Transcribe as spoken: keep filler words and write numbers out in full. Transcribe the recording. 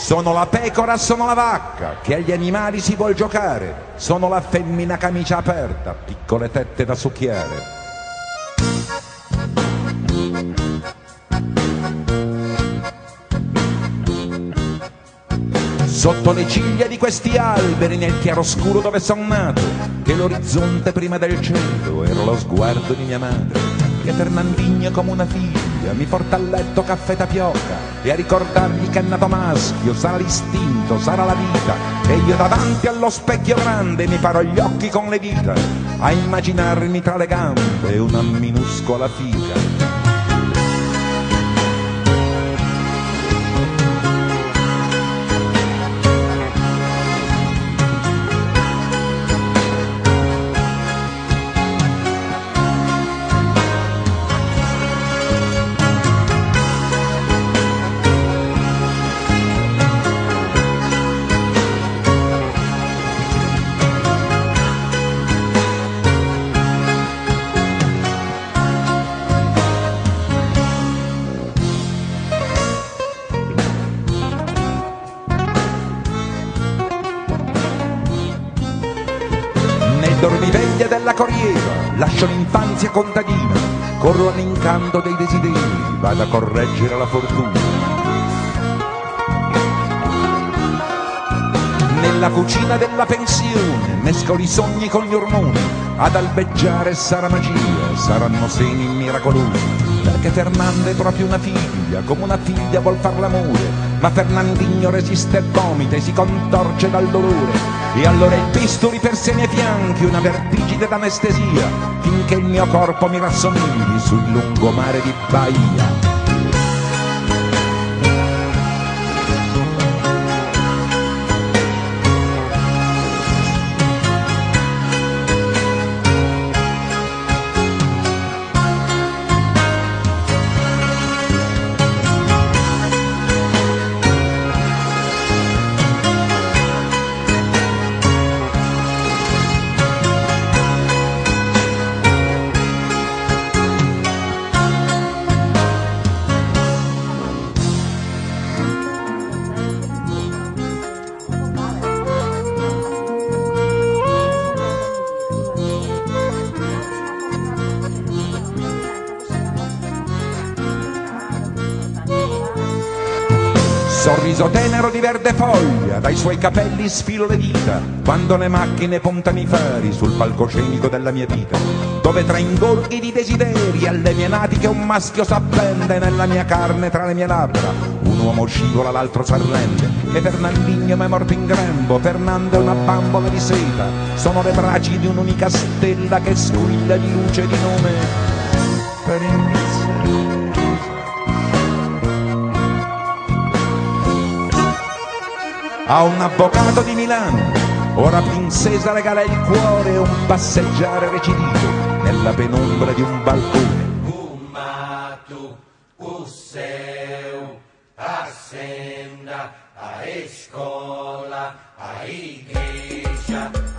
Sono la pecora, sono la vacca, che agli animali si vuol giocare. Sono la femmina camicia aperta, piccole tette da succhiare. Sotto le ciglia di questi alberi, nel chiaroscuro dove son nato, che l'orizzonte prima del cielo era lo sguardo di mia madre, che Fernandinho come una figlia mi porta a letto caffè tapioca e a ricordargli che è nato maschio, sarà l'istinto, sarà la vita, e io davanti allo specchio grande mi farò gli occhi con le dita a immaginarmi tra le gambe una minuscola figa. Dormiveglia della corriera, lascio l'infanzia contadina, corro all'incanto dei desideri, vado a correggere la fortuna. Nella cucina della pensione mescolo i sogni con gli ormoni, ad albeggiare sarà magia, saranno seni miracolosi, perché Fernanda è proprio una figlia, come una figlia vuol far l'amore, ma Fernandinho resiste e vomita e si contorce dal dolore. E allora il pistoli per sei miei fianchi, una vertigine d'anestesia, finché il mio corpo mi rassomigli sul lungomare di Bahia. Sorriso tenero di verde foglia, dai suoi capelli sfilo le dita, quando le macchine puntano i fari sul palcoscenico della mia vita, dove tra ingorghi di desideri alle mie natiche un maschio s'appende, nella mia carne tra le mie labbra un uomo scivola, l'altro s'arrende, e Fernandinho m'è morto in grembo, Fernando è una bambola di seta, sono le braci di un'unica stella che squilla di luce di nome per iniziare. A un avvocato di Milano, ora princesa regala il cuore e un passeggiare recidito nella penombra di un balcone. Umatu, Usseu, a senda, a escola, a igreja.